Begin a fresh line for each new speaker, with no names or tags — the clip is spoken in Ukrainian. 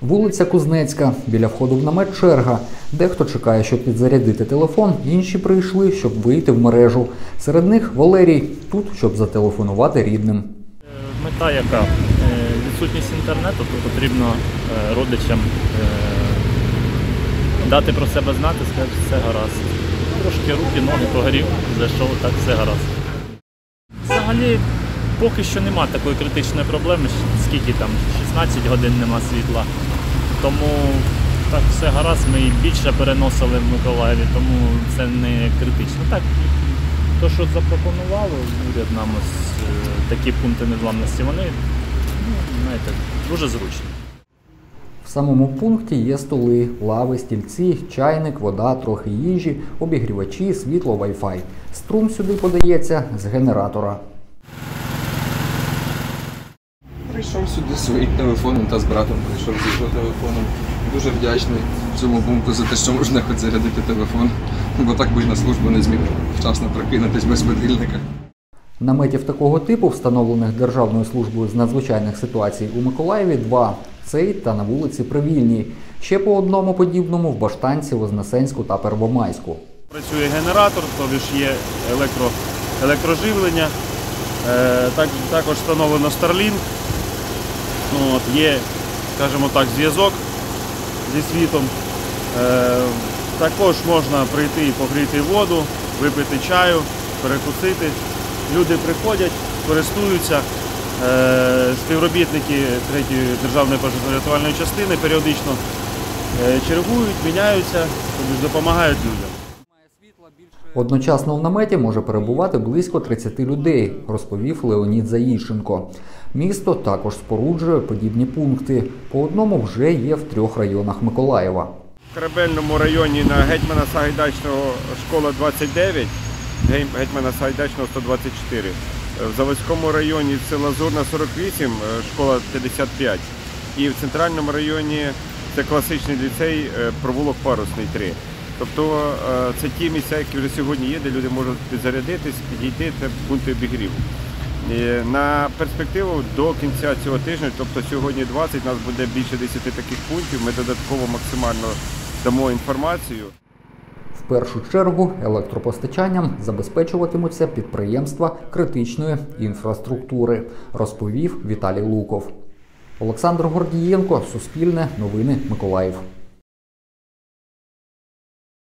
Вулиця Кузнецька. Біля входу в намет черга. Дехто чекає, щоб підзарядити телефон, інші прийшли, щоб вийти в мережу. Серед них Валерій. Тут, щоб зателефонувати рідним.
Мета яка? Відсутність інтернету, то потрібно родичам дати про себе знати, сказати, все гаразд. Трошки руки, ноги погорів, зайшов, так все гаразд. Взагалі, поки що немає такої критичної проблеми, скільки там, 16 годин нема світла. Тому так все гаразд, ми і більше переносили в Миколаєві, тому це не критично. Так, то, що запропонували уряд нам ось такі пункти незламності, вони, знаєте, дуже зручні.
В самому пункті є столи, лави, стільці, чайник, вода, трохи їжі, обігрівачі, світло, Wi-Fi. Струм сюди подається з генератора.
Прийшов сюди своїм телефоном та з братом прийшов з його телефоном. Дуже вдячний цьому пункту за те, що можна хоч зарядити телефон, бо так би й на службу не зміг вчасно прокинутись без будильника.
Наметів такого типу, встановлених Державною службою з надзвичайних ситуацій у Миколаєві, 2. Цей та на вулиці Привільній. Ще по одному подібному в Баштанці, Вознесенську та Первомайську.
Працює генератор, тобто ж є електроживлення, також встановлено Starlink, є, скажімо так, зв'язок зі світом. Також можна прийти і погріти воду, випити чаю, перекусити. Люди приходять, користуються, співробітники 3-ї державної пожежно-рятувальної частини періодично чергують, міняються, допомагають людям.
Одночасно в наметі може перебувати близько 30 людей, розповів Леонід Заїщенко. Місто також споруджує подібні пункти. По одному вже є в 3 районах Миколаєва.
В Корабельному районі на Гетьмана Сагайдачного школа 29, Гетьмана Сагайдачного 124. В Заводському районі села Зорна 48, школа 55. І в центральному районі це класичний ліцей, провулок Парусний 3. Тобто це ті місця, які вже сьогодні є, де люди можуть підзарядитись, підійти, це пункти обігріву. На перспективу до кінця цього тижня, тобто сьогодні 20, у нас буде більше 10 таких пунктів, ми додатково максимально дамо інформацію.
В першу чергу електропостачанням забезпечуватимуться підприємства критичної інфраструктури, розповів Віталій Луков. Олександр Гордієнко, Суспільне, Новини, Миколаїв.